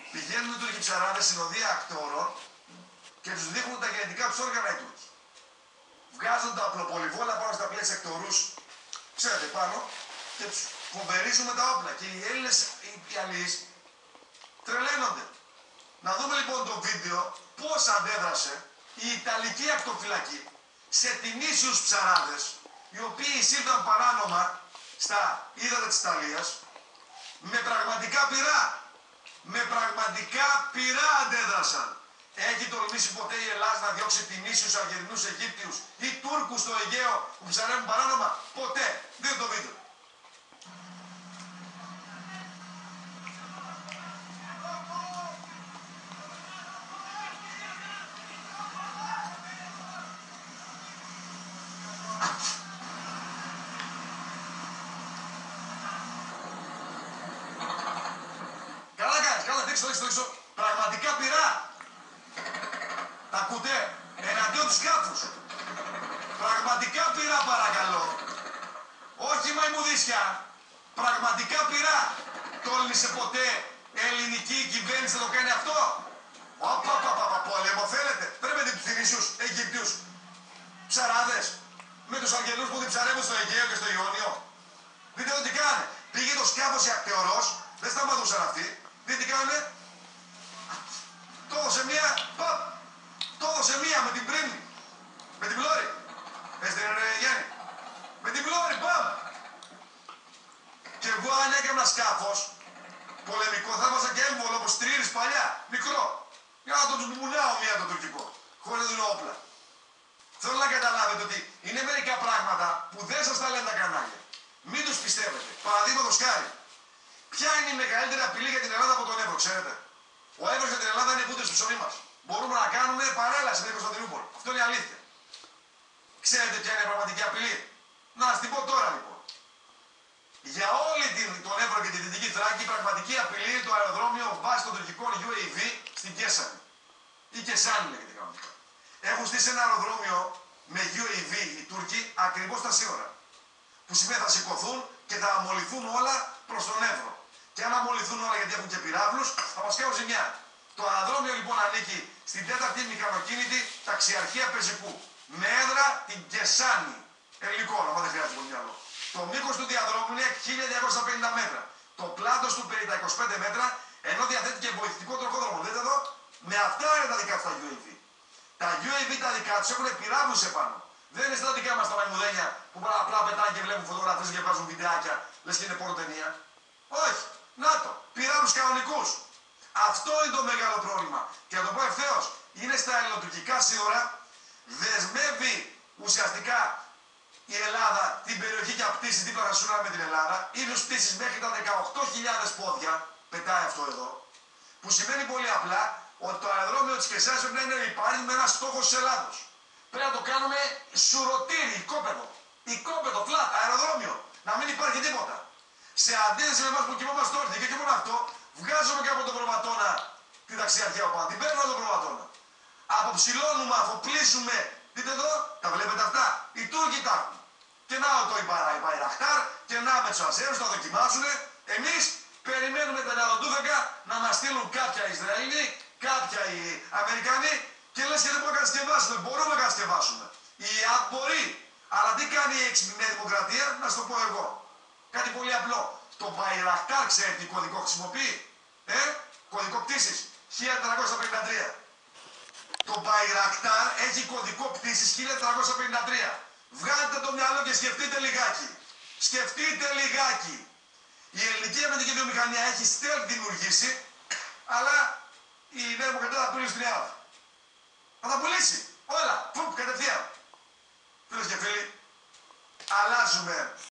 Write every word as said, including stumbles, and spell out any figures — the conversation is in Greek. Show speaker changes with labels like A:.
A: Πηγαίνουν οι Τούρκοι ψαράδες συνοδεία ακτόρων και τους δείχνουν τα γενετικά τους όργανα οι Τούρκοι. Βγάζουν τα απλοπολιβόλα πάνω στα πλαίσια ακτορούς, ξέρετε, πάνω, και τους φοβερίζουν με τα όπλα. Και οι Έλληνες, οι αλληλείς, τρελαίνονται. Να δούμε λοιπόν το βίντεο πώς αντέδρασε η Ιταλική ακτοφυλακή σε τιμήσιους ψαράδες, οι οποίοι εισήλθαν παράνομα στα ύδατα της Ιταλίας, με πραγματικά πυρά. Με πραγματικά πυρά αντέδρασαν. Έχει τολμήσει ποτέ η Ελλάδα να διώξει τιμήσιους Αργεντινούς, Αιγύπτιους ή Τούρκους στο Αιγαίο που ψαρεύουν παράνομα? Ποτέ. Δείτε το βίντεο. Καλά κάνεις, καλά, δείξω, δείξω, δείξω. Πραγματικά πυρά. Τα ακούτε, εναντίον του σκάφους. Πραγματικά πυρά, παρακαλώ. Όχι μαϊμουδίσια. Πραγματικά πυρά. Τόλμησε ποτέ ελληνική κυβέρνηση να το κάνει αυτό? Όπα, όπα, όπα, πόλεμο θέλετε? Πρέπει τους Τινήσιους, Αιγύπτιους ψαράδες με τους Αργεντινούς που την ψαρεύουν στο Αιγαίο και στο Ιόνιο. Δείτε εδώ τι κάνε. Πήγε το σκάφος η ακτεωρός, δεν σταματούσαν αυτοί. Δείτε τι κάνε. Το έδωσε μία, παπ. Το έδωσε μία με την πρίμνη. Με την πλώρη. Έστε ρε Γιάννη. Με την πλώρη, παπ. Και εγώ αν έκανα σκάφος πολεμικό θα έβαζα και έμβολο όπως τριήρης παλιά. Μικρό. Για να τον μπουμουνάω μία το τουρκικό. Χωρίς να δίνω όπλα. Θέλω να καταλάβετε ότι είναι μερικά πράγματα που δεν σας τα λένε τα κανάλια. Μην τους πιστεύετε. Παραδείγματος χάρη. Ποια είναι η μεγαλύτερη απειλή για την Ελλάδα από τον Εύρο, ξέρετε? Ο Εύρος για την Ελλάδα είναι βούτυρο στο ψωμί μας. Μπορούμε να κάνουμε παρέλαση με την Κωνσταντινούπολη. Αυτό είναι η αλήθεια. Ξέρετε ποια είναι η πραγματική απειλή? Να σας την πω τώρα λοιπόν. Για όλη την, τον Εύρο και τη Δυτική Θράκη, η πραγματική απειλή είναι το αεροδρόμιο βάσει των τουρκικών γιου έι βι στην Κέσσανη. Ή Κεσάνη λέγεται κανονικά. Έχουν στήσει ένα αεροδρόμιο με γιου έι βι οι Τούρκοι ακριβώς στα σύνορα. Που σημαίνει θα σηκωθούν και θα αμολυθούν όλα προς τον Εύρο. Και αν αμολυθούν όλα γιατί έχουν και πυράβλους, θα μας κάνουν ζημιά. Το αεροδρόμιο λοιπόν ανήκει στην τέταρτη μηχανοκίνητη ταξιαρχία πεζικού. Με έδρα την Κεσάνη. Ελληνικό όνομα, δεν χρειάζεται πολύ μυαλό. Το μήκος του διαδρόμου είναι χίλια διακόσια πενήντα μέτρα. Το πλάτος του περί τα είκοσι πέντε μέτρα, ενώ διαθέτει και βοηθητικό τροχόδρομο. Δείτε εδώ, με αυτά είναι τα δικά του τα γιου έι βι. Τα γιου έι βι τα δικά τους έχουν πυράβλους επάνω. Δεν είναι στα δικά μας τα μαϊμουδένια που απλά πετάνε και βλέπουν φωτογραφίες και βγάζουν βιντεάκια, λες και είναι πορτενία. Όχι. Να το. Πυράβλους κανονικούς. Αυτό είναι το μεγάλο πρόβλημα. Και να το πω ευθέως, είναι στα ελληνοτουρκικά σύνορα, δεσμεύει ουσιαστικά η Ελλάδα την περιοχή για πτήσεις δίπλα στα σύνορα με την Ελλάδα. Ίδιους πτήσεις μέχρι τα δεκαοκτώ χιλιάδες πόδια, πετάει αυτό εδώ, που σημαίνει πολύ απλά ότι το αεροδρόμιο της Κεσάνης πρέπει να είναι υπάρχει με ένα στόχο της Ελλάδος. Πρέπει να το κάνουμε σουρωτήρι, οικόπεδο. Οικόπεδο, φλατ, αεροδρόμιο. Να μην υπάρχει τίποτα. Σε αντίθεση με εμάς που κοιμόμαστε όρθιοι και, και μόνο αυτό, βγάζουμε και από τον προβατώνα την ταξιαρχία από πάνω. Την παίρνουμε από τον προβατώνα. Αποψηλώνουμε, αφοπλίζουμε. Δείτε εδώ, τα βλέπετε αυτά. Οι Τούρκοι τα έχουν. Και να το η Μπαϊραχτάρ, και να με τους Αζέρους, τα δοκιμάζουν. Εμείς περιμένουμε τα νεοδοτούδεκα να μας στείλουν κάποια Ισραηλοί, κάποια οι Αμερικανοί και λες και δεν μπορούμε να κατασκευάσουμε. Μπορούμε να κατασκευάσουμε. Η ΑΠ μπορεί. Αλλά τι κάνει η έξυπνη Νέα Δημοκρατία, να σου το πω εγώ. Κάτι πολύ απλό. Το Μπαϊραχτάρ ξέρει τι κωδικό χρησιμοποιεί? Ε, κωδικό πτήσης χίλια τετρακόσια πενήντα τρία. Το Μπαϊραχτάρ έχει κωδικό πτήσης χίλια τετρακόσια πενήντα τρία. Βγάλτε το μυαλό και σκεφτείτε λιγάκι. Σκεφτείτε λιγάκι. Η ελληνική αμυντική βιομηχανία έχει στέλνει δημιουργήσει, αλλά η Νέα Δημοκρατία θα πουλήσει την Ελλάδα. Θα τα πουλήσει. Όλα. Φουπ, κατευθείαν. Φίλες και φίλοι, αλλάζουμε